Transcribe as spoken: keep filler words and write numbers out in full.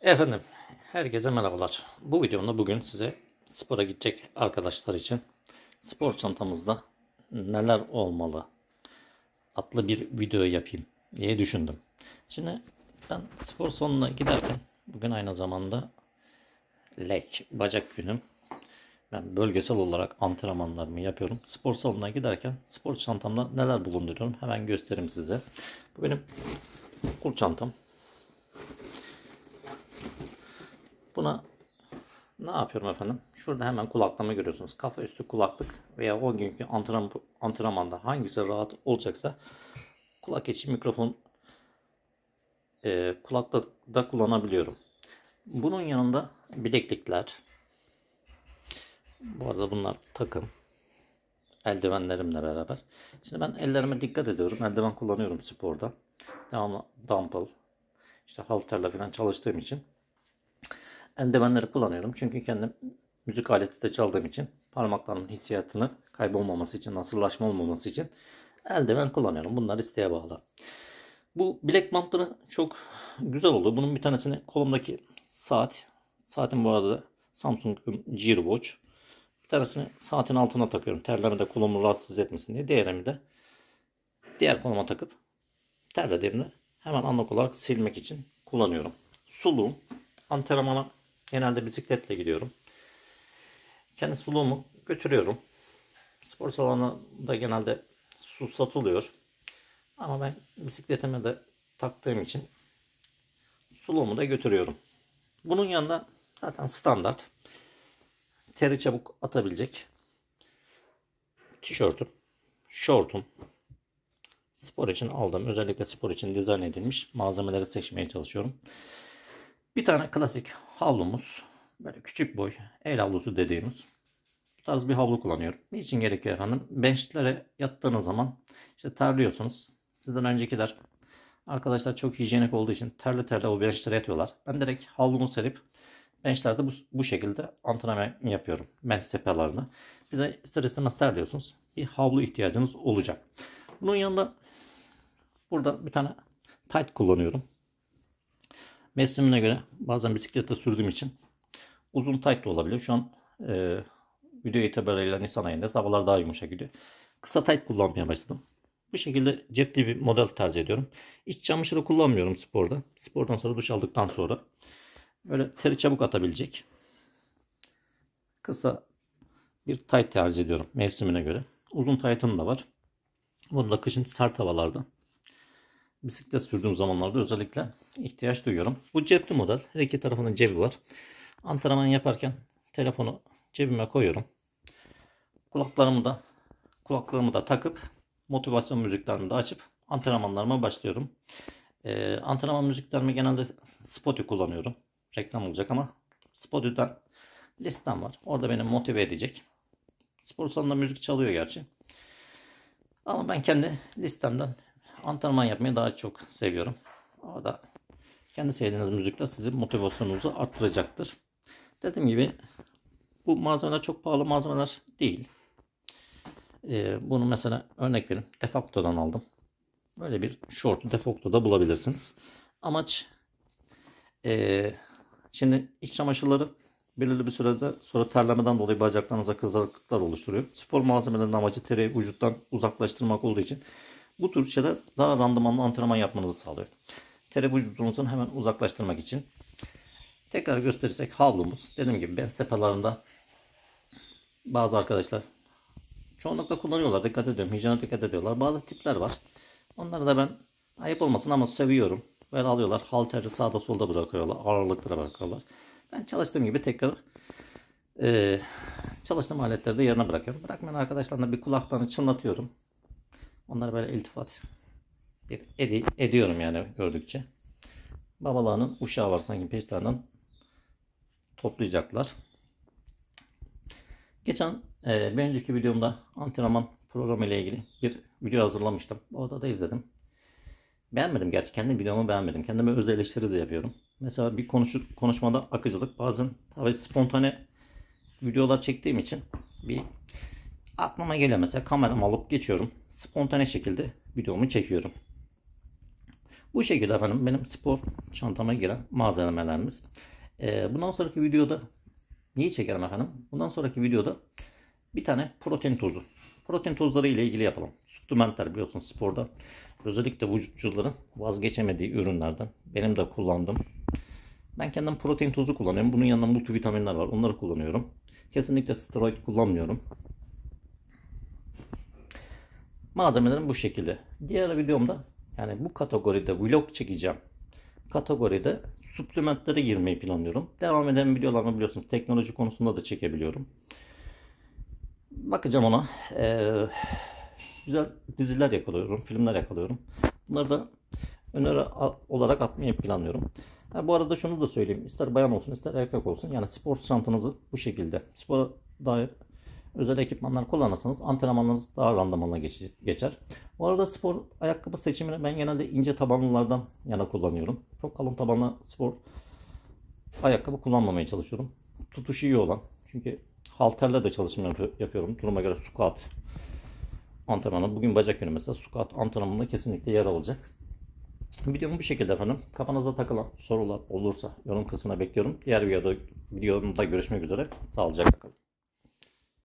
Efendim, herkese merhabalar. Bu videomda bugün size spora gidecek arkadaşlar için spor çantamızda neler olmalı adlı bir video yapayım diye düşündüm. Şimdi ben spor salonuna giderken bugün aynı zamanda leg, bacak günüm. Ben bölgesel olarak antrenmanlarımı yapıyorum. Spor salonuna giderken spor çantamda neler bulunduruyorum hemen göstereyim size. Bu benim kol çantam. Buna ne yapıyorum efendim? Şurada hemen kulaklama görüyorsunuz. Kafa üstü kulaklık veya o günkü antrenman, antrenmanda hangisi rahat olacaksa kulak içi mikrofon e, kulakta da kullanabiliyorum. Bunun yanında bileklikler. Bu arada bunlar takım. Eldivenlerimle beraber. Şimdi ben ellerime dikkat ediyorum. Eldiven kullanıyorum sporda. Devamlı dumbbell, işte halterle falan çalıştığım için eldivenleri kullanıyorum. Çünkü kendim müzik aleti de çaldığım için parmaklarımın hissiyatını kaybolmaması için, nasırlaşma olmaması için eldiven kullanıyorum. Bunlar isteğe bağlı. Bu bilek bantları çok güzel oldu. Bunun bir tanesini kolumdaki saat. Saatin bu arada Samsung Gear Watch. Bir tanesini saatin altına takıyorum. Terleme de kolumu rahatsız etmesin diye. Diğerini de diğer koluma takıp terlediğimde hemen anlık olarak silmek için kullanıyorum. Suluğum. Antrenmana genelde bisikletle gidiyorum. Kendi suluğumu götürüyorum. Spor salonunda genelde su satılıyor. Ama ben bisikletime de taktığım için suluğumu da götürüyorum. Bunun yanında zaten standart teri çabuk atabilecek tişörtüm, şortum, spor için aldığım, özellikle spor için dizayn edilmiş malzemeleri seçmeye çalışıyorum. Bir tane klasik havlumuz, böyle küçük boy el havlusu dediğimiz bu tarz bir havlu kullanıyorum. Niçin gerekiyor efendim? Benchlere yattığınız zaman işte terliyorsunuz. Sizden öncekiler arkadaşlar çok hijyenik olduğu için terli terli o benchlere yatıyorlar. Ben direkt havlumu serip benchlerde bu, bu şekilde antrenman yapıyorum. Bench sepalarını. Bir de ister istemez terliyorsunuz. Bir havlu ihtiyacınız olacak. Bunun yanında burada bir tane tight kullanıyorum. Mevsimine göre bazen bisiklette sürdüğüm için uzun tight da olabiliyor. Şu an e, video itibariyle Nisan ayında havalar daha yumuşak gidiyor. Kısa tight kullanmaya başladım. Bu şekilde cepli bir model tercih ediyorum. İç çamaşırı kullanmıyorum sporda. Spordan sonra duş aldıktan sonra böyle teri çabuk atabilecek kısa bir tight tercih ediyorum mevsimine göre. Uzun tight'ım da var. Bunu da kışın sert havalarda bisiklet sürdüğüm zamanlarda özellikle ihtiyaç duyuyorum. Bu cepli model. Her iki tarafının cebi var. Antrenman yaparken telefonu cebime koyuyorum. Kulaklarımı da kulaklığımı da takıp motivasyon müziklerimi de açıp antrenmanlarıma başlıyorum. Ee, antrenman müziklerimi genelde Spotify kullanıyorum. Reklam olacak ama Spotify'dan listem var. Orada beni motive edecek. Spor salonunda müzik çalıyor gerçi. Ama ben kendi listemden antrenman yapmayı daha çok seviyorum. Orada kendi sevdiğiniz müzikler sizin motivasyonunuzu arttıracaktır. Dediğim gibi bu malzemeler çok pahalı malzemeler değil. Ee, bunu mesela örnek vereyim. Defacto'dan aldım. Böyle bir short'u Defacto'da bulabilirsiniz. Amaç ee, şimdi iç çamaşırları belirli bir sürede sonra terlemeden dolayı bacaklarınıza kızarıklıklar oluşturuyor. Spor malzemelerinin amacı teri vücuttan uzaklaştırmak olduğu için bu tür şeyler daha randımanlı antrenman yapmanızı sağlıyor. Teri vücudunuzun hemen uzaklaştırmak için. Tekrar gösterirsek havlumuz. Dediğim gibi ben sepalarında bazı arkadaşlar çoğunlukla kullanıyorlar. Dikkat ediyorum. Hijyene dikkat ediyorlar. Bazı tipler var. Onları da ben ayıp olmasın ama seviyorum. Böyle alıyorlar. Halteri sağda solda bırakıyorlar. Ağırlıklara bırakıyorlar. Ben çalıştığım gibi tekrar e, çalıştığım aletleri de yerine bırakıyorum. Bırakmayan arkadaşlarla bir kulaklarını çınlatıyorum. Onları böyle iltifat bir edi, ediyorum yani gördükçe. Babalarının uşağı var sanki peşlerden toplayacaklar. Geçen e, bir önceki videomda antrenman programı ile ilgili bir video hazırlamıştım. Orada da izledim. Beğenmedim gerçi. Kendi videomu beğenmedim. Kendime öz eleştiri de yapıyorum. Mesela bir konuş, konuşmada akıcılık, bazen tabii spontane videolar çektiğim için bir aklıma geliyor, mesela kameramı alıp geçiyorum. Spontane şekilde videomu çekiyorum. Bu şekilde efendim benim spor çantama giren malzemelerimiz. Ee, bundan sonraki videoda neyi çekerim efendim? Bundan sonraki videoda bir tane protein tozu. Protein tozları ile ilgili yapalım. Supplementler biliyorsunuz sporda. Özellikle vücutçuların vazgeçemediği ürünlerden. Benim de kullandım. Ben kendim protein tozu kullanıyorum. Bunun yanında multivitaminler var. Onları kullanıyorum. Kesinlikle steroid kullanmıyorum. Malzemelerim bu şekilde. Diğer videomda yani bu kategoride vlog çekeceğim. Kategoride supplementlere girmeyi planlıyorum. Devam eden videolarımı biliyorsunuz teknoloji konusunda da çekebiliyorum. Bakacağım ona. Ee, güzel diziler yakalıyorum, filmler yakalıyorum. Bunları da öneri olarak atmayı planlıyorum. Ha, bu arada şunu da söyleyeyim. İster bayan olsun ister erkek olsun. Yani spor çantanızı bu şekilde. Spora dair özel ekipmanlar kullanırsanız antrenmanlarınız daha randımanla geçer. Bu arada spor ayakkabı seçimini ben genelde ince tabanlılardan yana kullanıyorum. Çok kalın tabanlı spor ayakkabı kullanmamaya çalışıyorum. Tutuşu iyi olan. Çünkü halterle de çalışma yapıyorum. Duruma göre squat antrenmanı. Bugün bacak günü mesela squat antrenmanında kesinlikle yer alacak. Videom bu şekilde efendim. Kafanıza takılan sorular olursa yorum kısmına bekliyorum. Diğer videoda, videomda görüşmek üzere. Sağlıcakla kalın.